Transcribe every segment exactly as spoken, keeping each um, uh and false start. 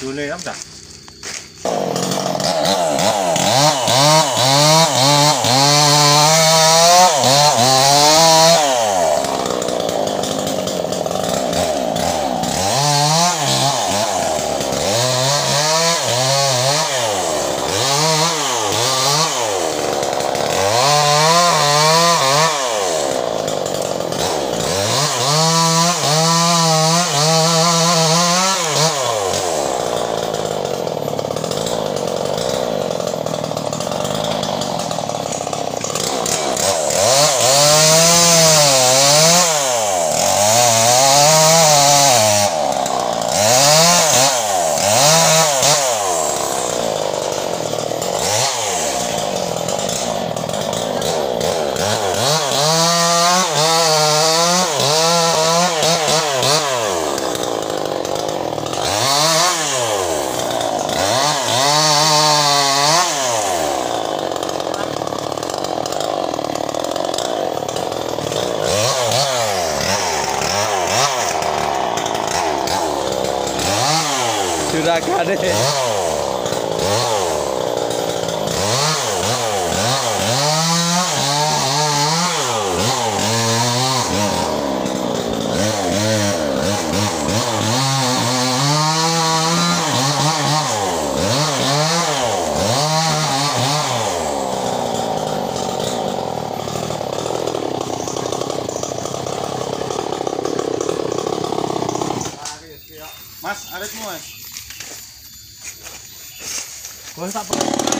Dule am dah. Juragan deh. Mas, arit mo eh. Wah, tak perlu.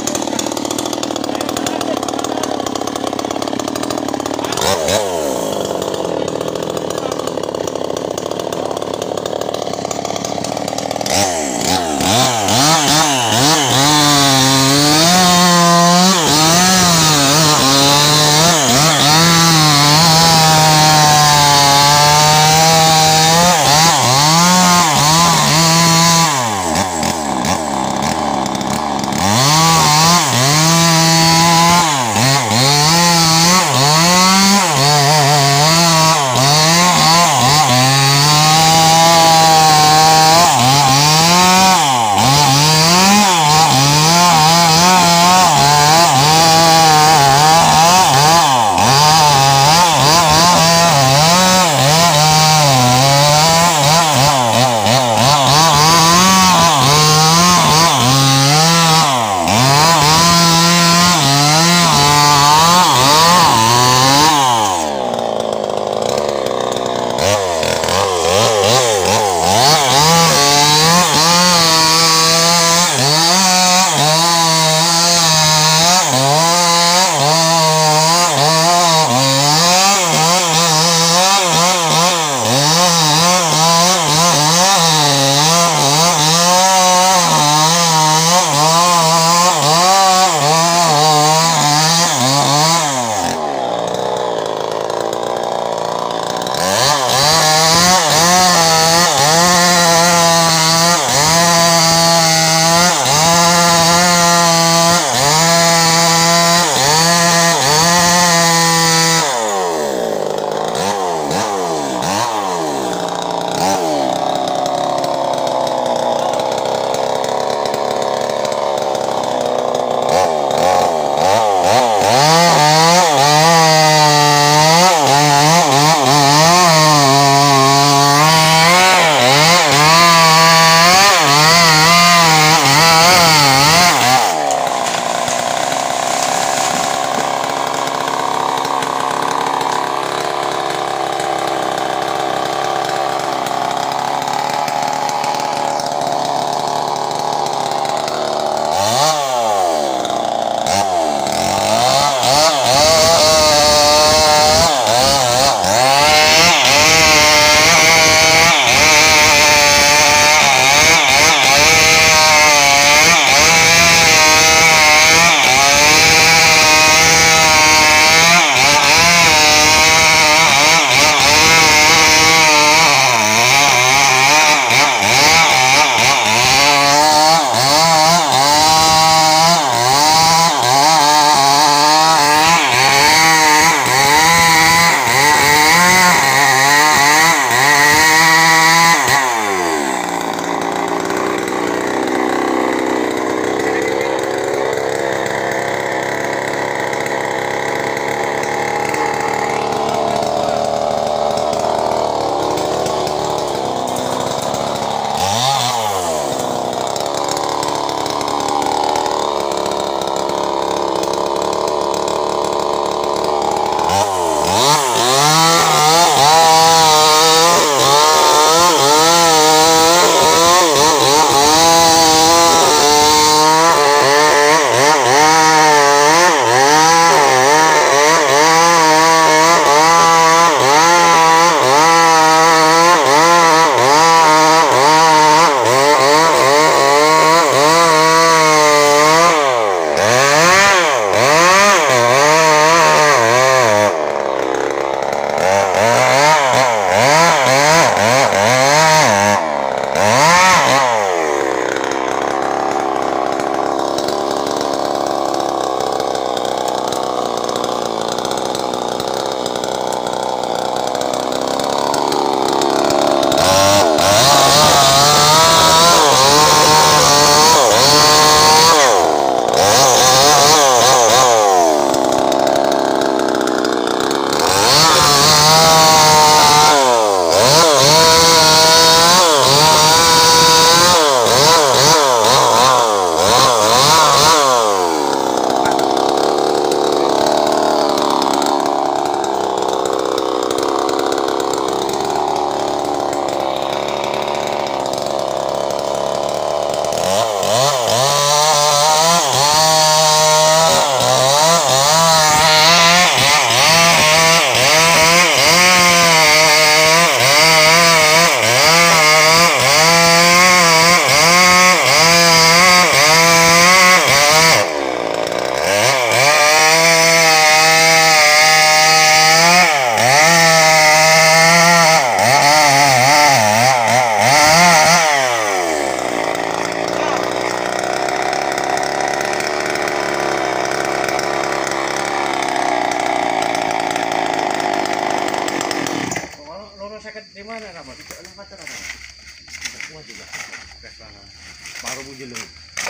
Baru muncul lho.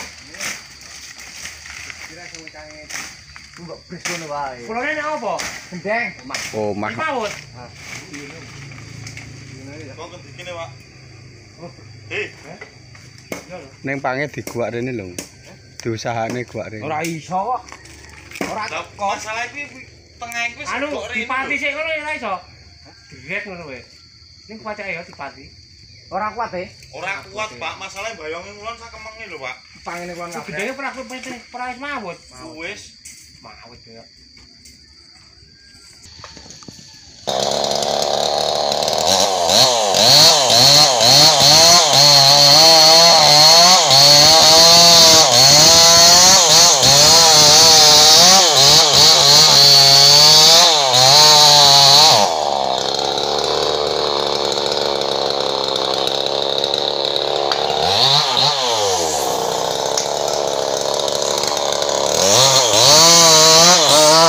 Kira sing cange. Ku mbok bres ngono wae. Kulone nek apa? Gendeng. Oh, mah. Pawut. Kok kene, Pak? Heh. Ning pange diguak rene lho. Diusahane guak rene. Ora iso kok. Ora Kok masalah iki tengah iki Anu dipati sik ngono ya ora iso. Direk ngono wae. Ning pacake ya dipati. ora kuat e. Ora kuat, Pak. Masalah bayonge ngulon sakemenge lho, Pak. Pangene kuwi kabeh. Gedenge pernah pernah wis mawut. Wis. Mawut ya. Oh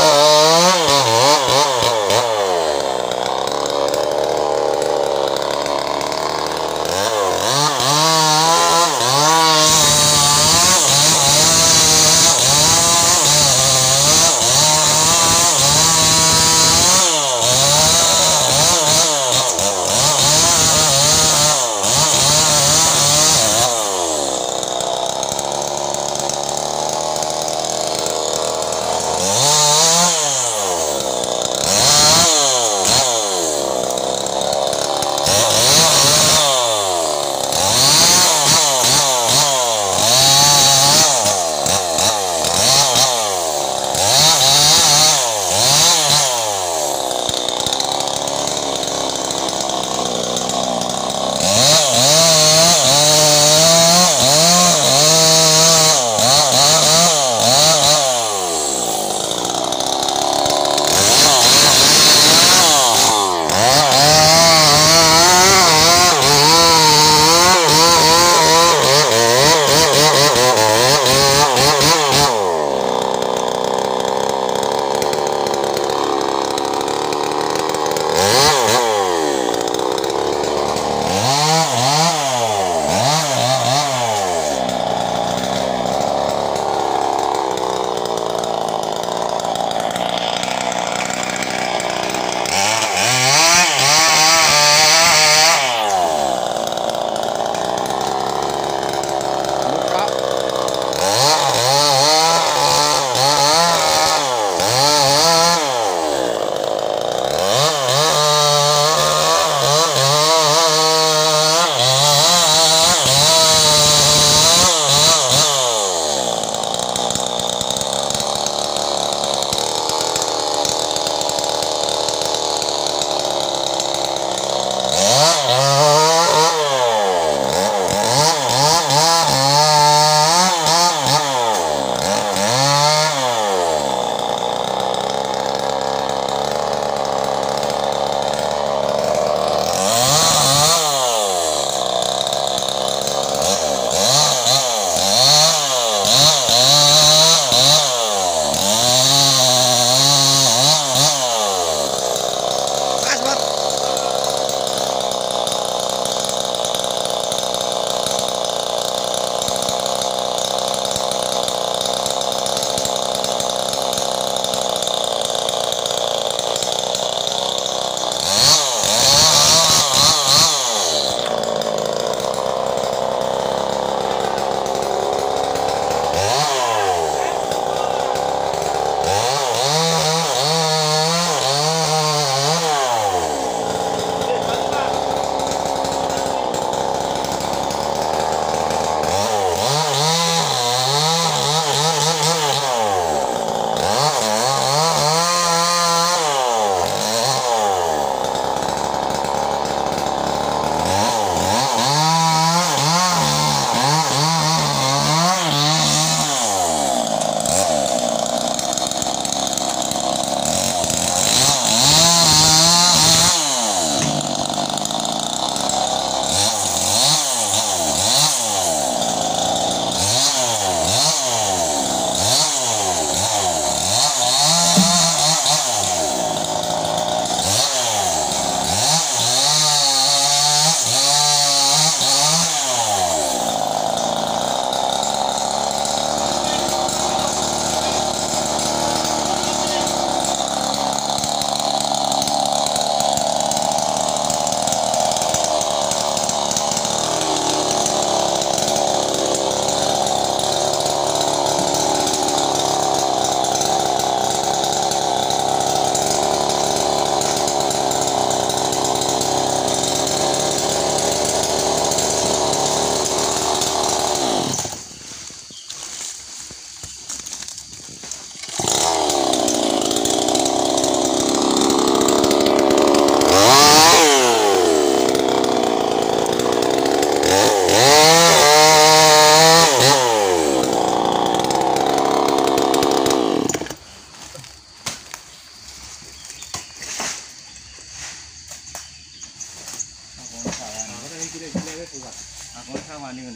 mandi ngene.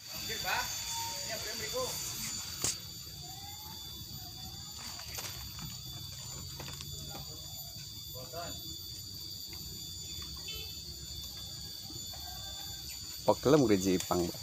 Pekelem gereja Ipang, Mbak.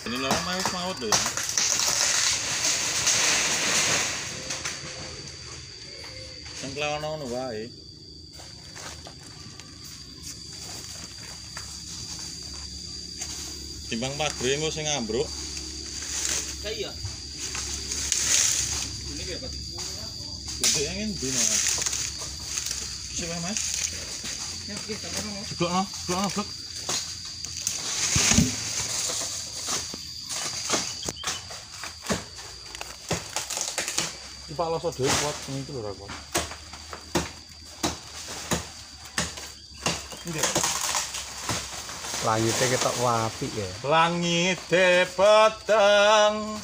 Ini lho mah wis maut lho ya. Sing kelawan ngono wae. Timbang pagre engko sing ambruk. Kayak iya. Ini kayak apa? Gede yang endi Mas? Siapa Mas? Ya oke, sama Mas. Blok no, blok no, blok. Pak loso dhewe kuat sing iki lho ra kuat. Langitnya ketok apik ya. Langit peteng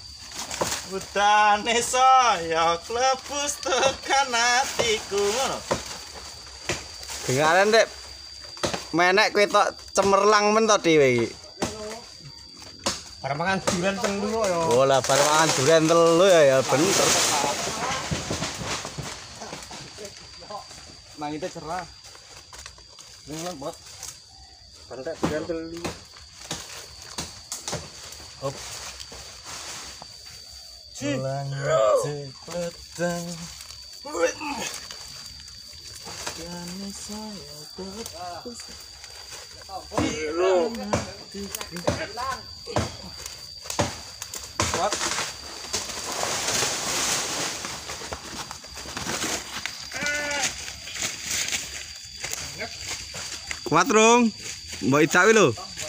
udane saya klebus tekan atiku ngono. Dengaran Dek. Menek kowe tok cemerlang men to dhewe iki. Para mangan durian teng dulu ya. Oh lah bar mangan durian telu ya ya bener. Langitnya cerah. Ini lembut. Pantek durian telu. Hop. Langit peteng udane saya klebus Kuat. Kuat rung. Mbok ijak wi lho.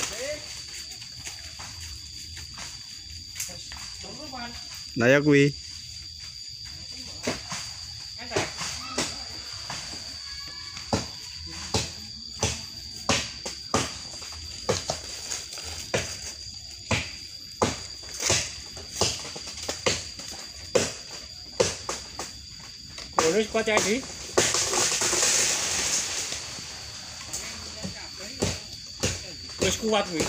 Nah ya kuwi. Bonus kuat jadi. Wis kuat kuwi.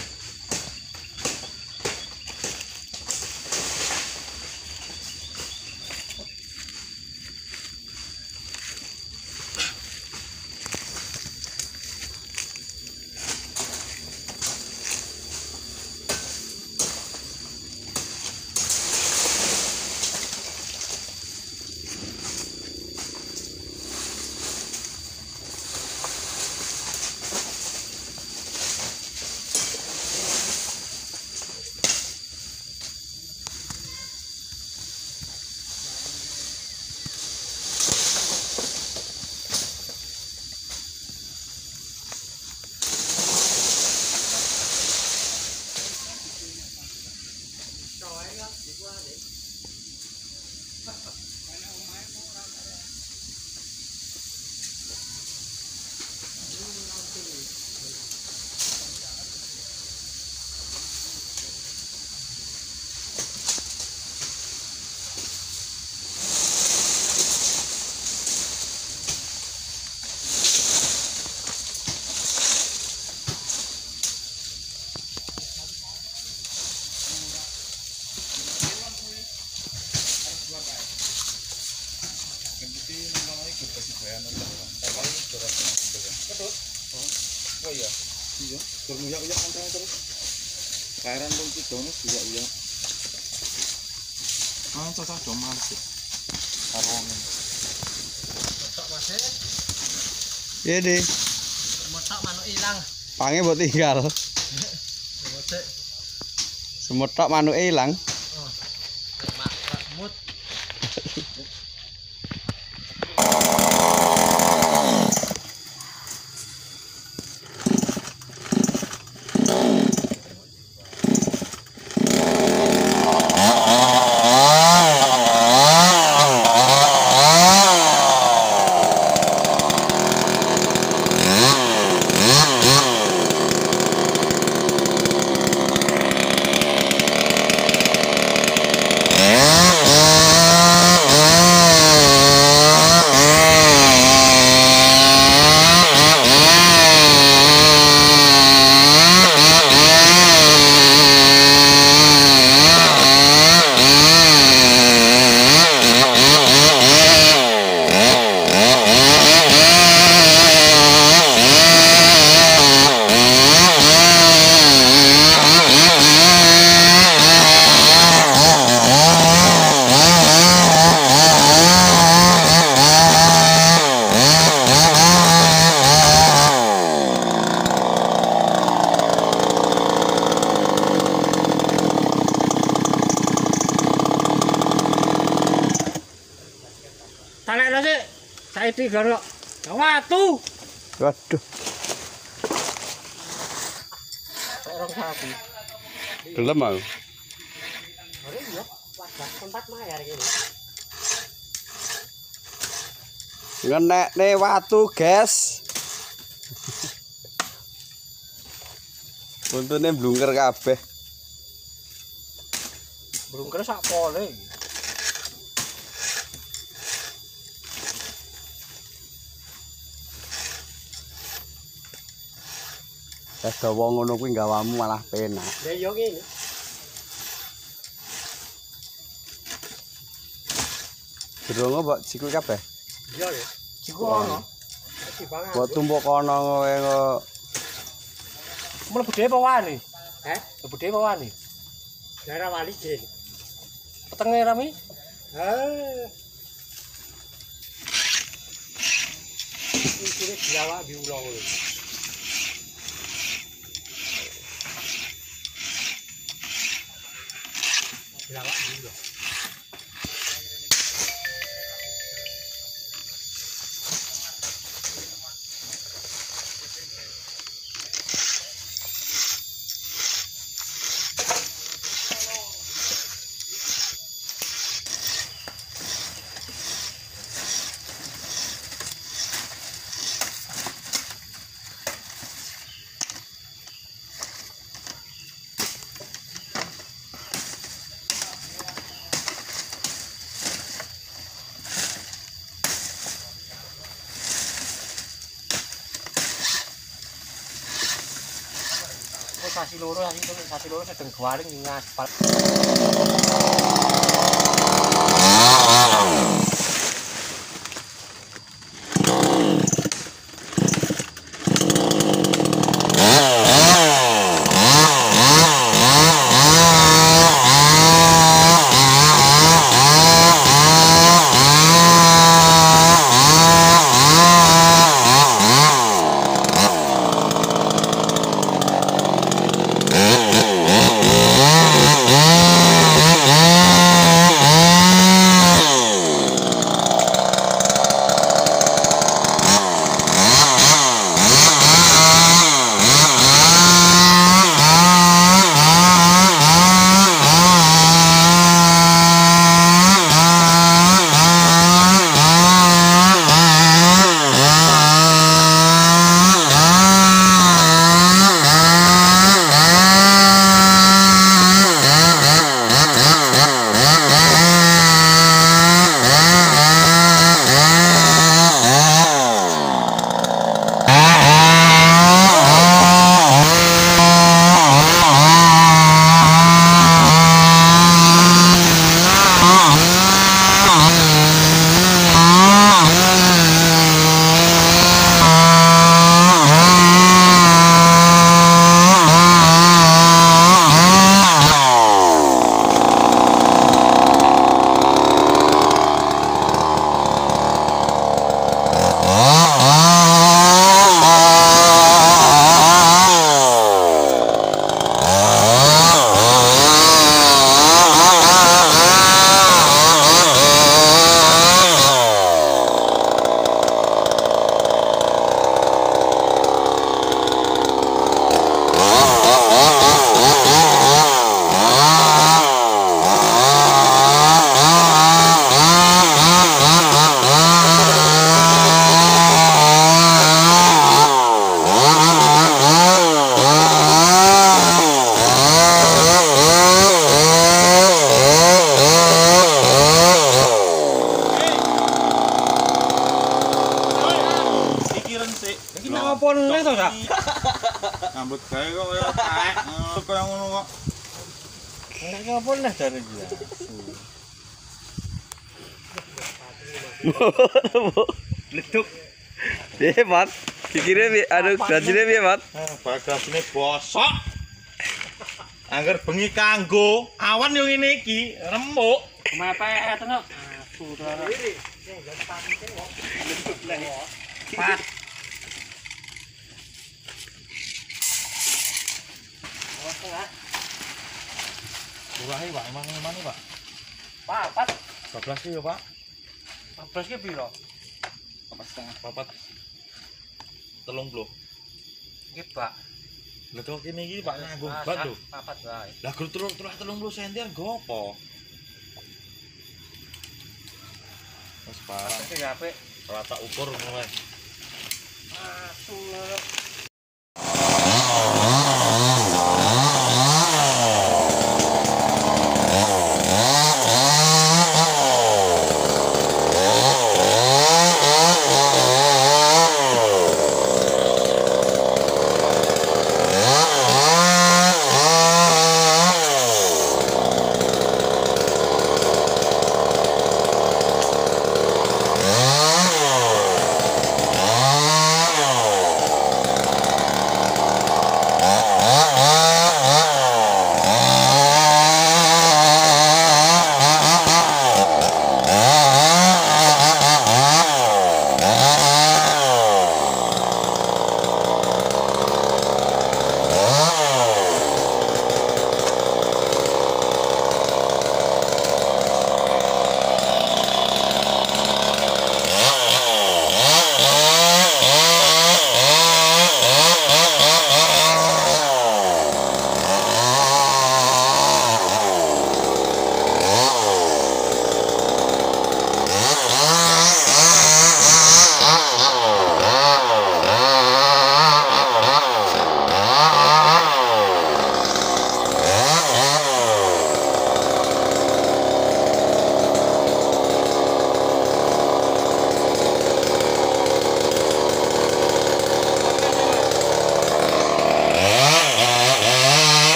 Oh iya. Iya, bermuyak-muyak kancane terus. Kairan pun kidone juga iya. Ah, cocok do males ya. Arong. Tok Mas. Iya deh. Motok manuk ilang. Pange mbok tinggal. Motok. Semetok manuke ilang. Oh. Mak mut. itu garuk. Watu. Waduh, Orang sapi. gelem aku. Hari iya, wadah tempat mayar ini. Ngenekne watu, guys. Untune blungker kabeh. Blungker sak pole. Wis dawa ngono kuwi gawamu malah penak. Ya yo ngene. Durung mbok siku kabeh. Iya ya. Siku ono. Dipangan. Mbok tumpuk kono kowe kok Mlebu dhewe apa wani? Heh, mlebu dhewe apa wani? Daerah wali jin. Petenge rami? Heh. Iki dilawak diulang lho. Dilawak diulang. Sasi loro sasi loro sasi loro sedeng garing ngaspal. Ngambut gawe kok kaya taek, kaya ngono kok. Nek ngopo lah jare dia. Leduk. Piye, Mat? Pikire piye? Anu, gajine piye, Mat? Bagasine bosok. Angger bengi kanggo awan yo ngene iki, remuk. Mepet tenan. Asu ora. Pat. Murahe, Pak, emang emang Pak. Pak, Pak. dua belas ki yo, Pak. dua belas ki piro? papat setengah papat telung puluh Nggih, Pak. lha kok kene iki Pak nganggo Ah, bat lho Papat wae. lah guru telung telung puluh senti nggo apa wis parah Iki apik. rata ukur ngono wae Aduh.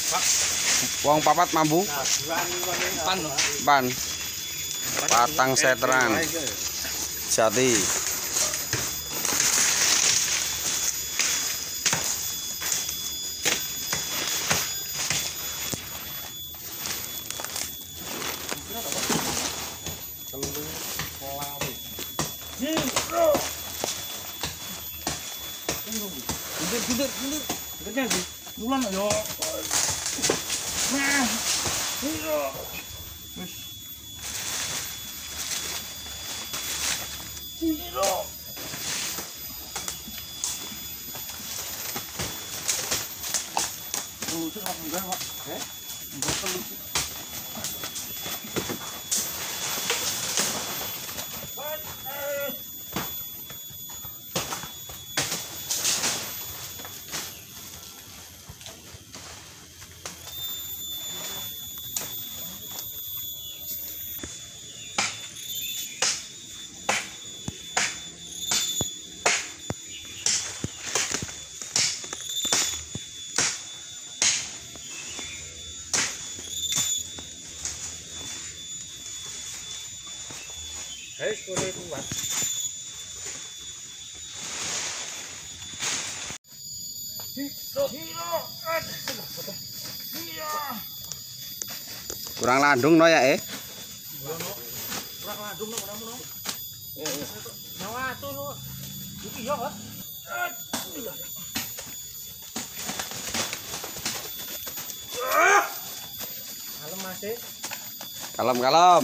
Wong papat mambu. Pan. Pan. Patang seteran. Jati. Mundur, mundur, mundur. Mundur sih. Mulan yo. Nah. Iyo. Wis. Iyo. Lucu apa enggak, Pak? Eh? Enggak lucu. Hei, sore kuat. Kurang landung no ya eh. Kurang landung no, kurang no. Nyawa tuh no. Iki yo, Pak. Kalem masih. Kalem kalem.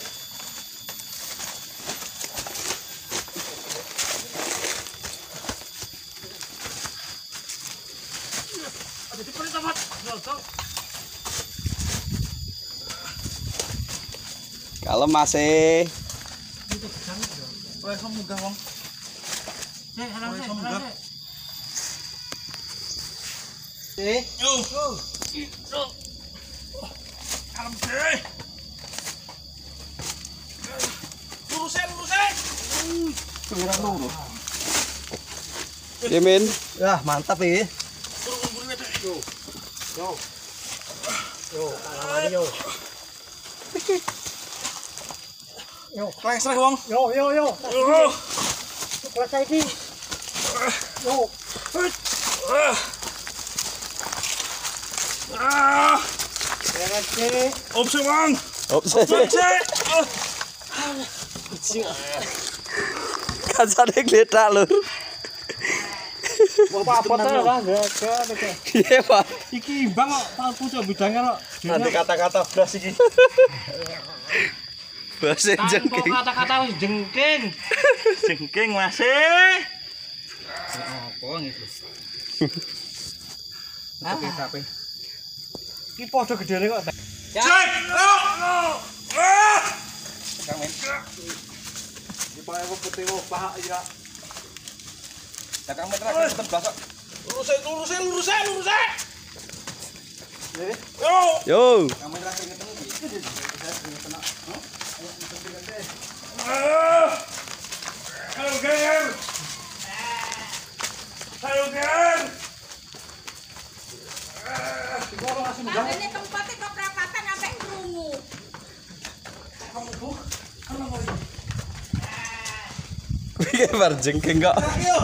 Kalem masih. Oleh munggah wong. Eh, halang sih, halang sih. Eh, yo. Yo. Kalem sih. Lurusin, lurusin. Kurang lurus. Yemin. Wah, mantap ya. Yo. Yo. Yo, kalawani yo. Yo, Kelas lagi wong. yo, yo, yo. Yo. Kelas iki. Yo. Ah. Beres sih. Opsi wong. Opsi. Kacane gledak lur. Apa-apa ta lah, gak gak. Iya, Pak. Iki imbang kok, paku coba bidangnya kok. Nanti kata-kata blas iki. Bahasa Kok jengking. kata-kata wis jengking. Jengking masih. Apa gitu. Tapi tapi. Iki padha gedene kok. Cek. Ah. Kang Men. Di pae putih opah ya. Kang Men ra ketep blas kok. Lurusin, lurusin, lurusin, lurusin. Yo. Yo. Kang Men ra ketemu iki. Halo, Ger. Halo, Ger. Ini tempatnya kok perapatan sampai krungu. Kuwi bar jengking kok.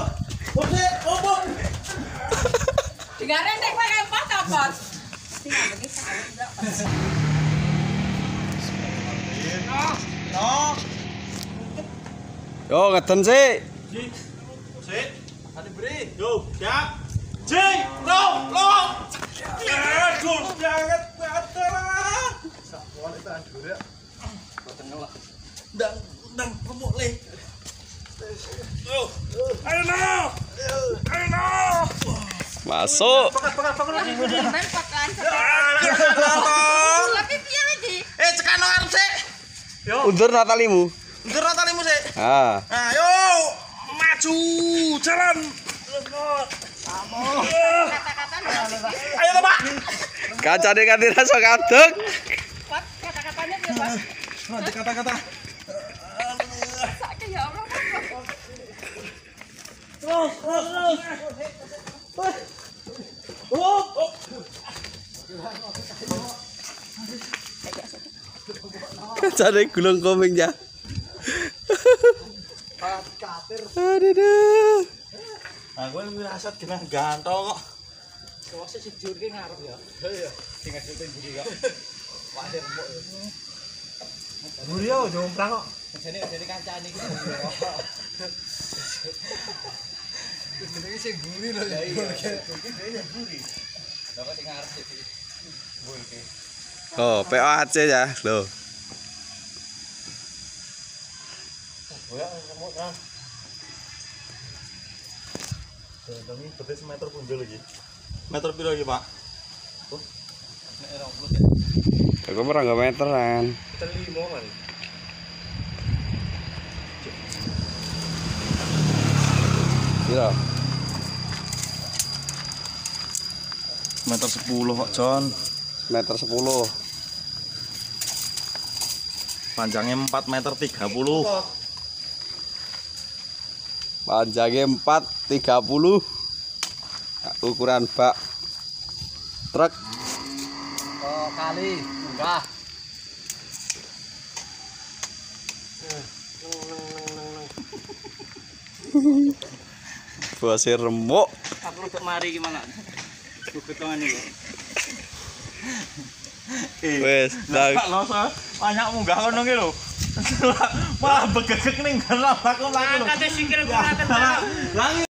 Dengaran nek kowe empot ta, Bos? Tinggal lagi sekali enggak. Yo ngeden sih. Sik. Hati beri. Yo, siap. Jing, lo, lo. Aduh, jangan baterai. Sakwal itu andur ya. Boten ngelak. Ndang, ndang remuk le. Yo. Ayo no. Ayo no. Masuk. Bener kok kan. Tapi piye iki? Eh, cekano arep sik. Undur natalimu. Ndur talimu sik. Ah. Ayo, maju, jalan. Kata-kata Ayo to, Pak. Kacane kanthi rasa kadek. Pak, kata-katanya piye, Pak? Nanti kata-kata. Sakit ya Allah. Terus, terus, terus. Oh, oh. Cari gulung koming ya. Katir. Aduh. Aku ngerasa kena gantol kok. Kawase sing diurke ngarep ya. Iya. Sing ngasih buri kok. Wae remuk. Buri yo jomprang kok. Jane jane kancane iki. Jenenge sing buri lho ya. Iki dhewe buri. Lah kok sing ngarep iki. Buri. Oh, P O A C ya, loh. Oh ya, remuk kan. Demi betis meter punjul lagi. Meter piro iki, Pak? Tuh. Nek dua puluh ya. Aku merah nggak meteran. Meter lima kan. Iya. Meter sepuluh kok, Jon. Meter sepuluh. Panjangnya empat meter tiga puluh. Panjangnya empat tiga puluh. Ukuran bak truk. Oh, kali. Udah. Bose remuk. Aku untuk mari gimana? Ketongan iki. Wes, Lah, dah. lho, banyak munggah ngono ki lho. Malah begegek ning ngene aku lagi lho. Kate sikil ora kena. Lah